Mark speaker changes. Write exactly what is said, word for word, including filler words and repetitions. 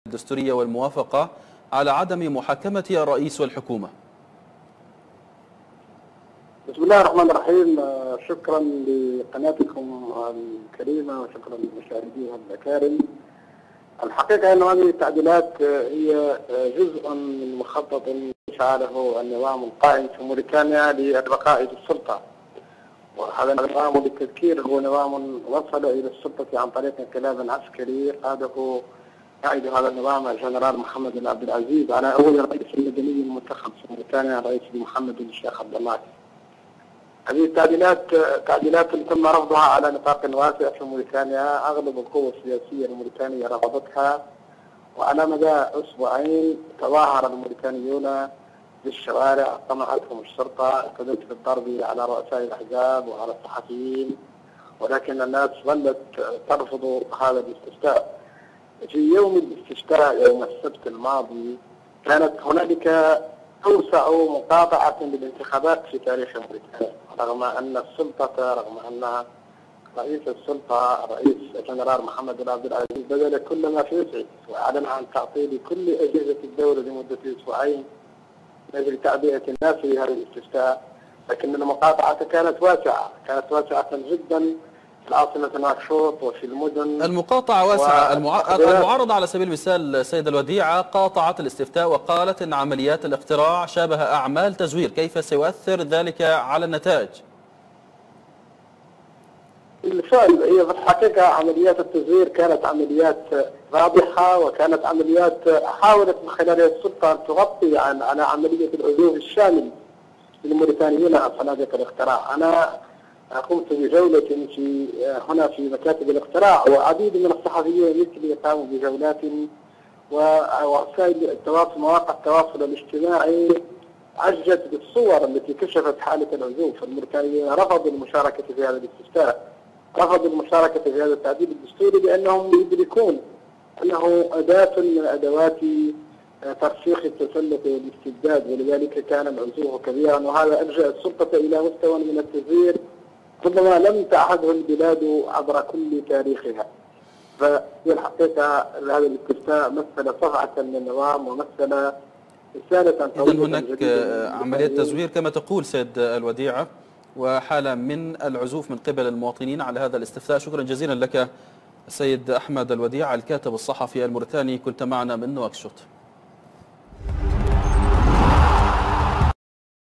Speaker 1: الدستورية والموافقة على عدم محاكمة الرئيس والحكومة.
Speaker 2: بسم الله الرحمن الرحيم. شكرا لقناتكم الكريمة وشكرا للمشاهدين الأكارم. الحقيقة أن هذه التعديلات هي جزء من مخطط شعاره النظام القائم في موريتانيا للبقاء في السلطة، وهذا النظام بالتذكير هو نظام وصل إلى السلطة عن طريق انقلاب عسكري قاده قائد هذا النظام الجنرال محمد بن عبد العزيز على أول رئيس مدني منتخب في موريتانيا الرئيس محمد بن الشيخ عبد الله. هذه التعديلات تعديلات تم رفضها على نطاق واسع في موريتانيا، اغلب القوى السياسيه الموريتانيه رفضتها، وعلى مدى اسبوعين تظاهر الموريتانيون بالشوارع، طمعتهم الشرطه، اعتدت بالضرب على رؤساء الاحزاب وعلى الصحفيين، ولكن الناس ظلت ترفض هذا الاستفتاء. في يوم الاستفتاء يوم السبت الماضي كانت هنالك أوسع مقاطعة للانتخابات في تاريخ موريتانيا، رغم أن السلطة رغم أن رئيس السلطة الرئيس الجنرال محمد بن عبد العزيز بذل كل ما في وسعه وأعلن عن تعطيل كل أجهزة الدولة لمدة أسبوعين من أجل تعبئة الناس في هذا الاستفتاء، لكن المقاطعة كانت واسعة كانت واسعة جدا في العاصمة نواكشوط وفي المدن.
Speaker 1: المقاطعة واسعة. المع... المعارضة على سبيل المثال سيد الوديعة قاطعت الاستفتاء وقالت أن عمليات الاقتراع شابه أعمال تزوير، كيف سيؤثر ذلك على النتائج؟
Speaker 2: بالفعل هي في الحقيقة عمليات التزوير كانت عمليات واضحة، وكانت عمليات حاولت من خلالها السلطة أن تغطي عن على عملية العزوف الشامل للموريتانيين عن صناديق الاقتراع. أنا قمت بجولة في هنا في مكاتب الاقتراع، وعديد من الصحفيين مثلي قاموا بجولات، ووسائل التواصل مواقع التواصل الاجتماعي عجت بالصور التي كشفت حالة العزوف. الموريتانيين رفضوا المشاركة في هذا الاستفتاء، رفضوا المشاركة في هذا التعديل الدستوري لأنهم يدركون أنه أداة من أدوات ترسيخ التسلط والاستبداد، ولذلك كان العزوف كبيرا، وهذا ألجأ السلطة إلى مستوى من التزوير ربما لم تعهده البلاد عبر كل تاريخها. ففي الحقيقة هذا الاستفتاء مثل صفعة للنظام ومثل رسالة.
Speaker 1: إذن هناك عملية تزوير كما تقول سيد الوديعة، وحالة من العزوف من قبل المواطنين على هذا الاستفتاء. شكرا جزيلا لك سيد أحمد الوديعة الكاتب الصحفي الموريتاني، كنت معنا من نواكشوط.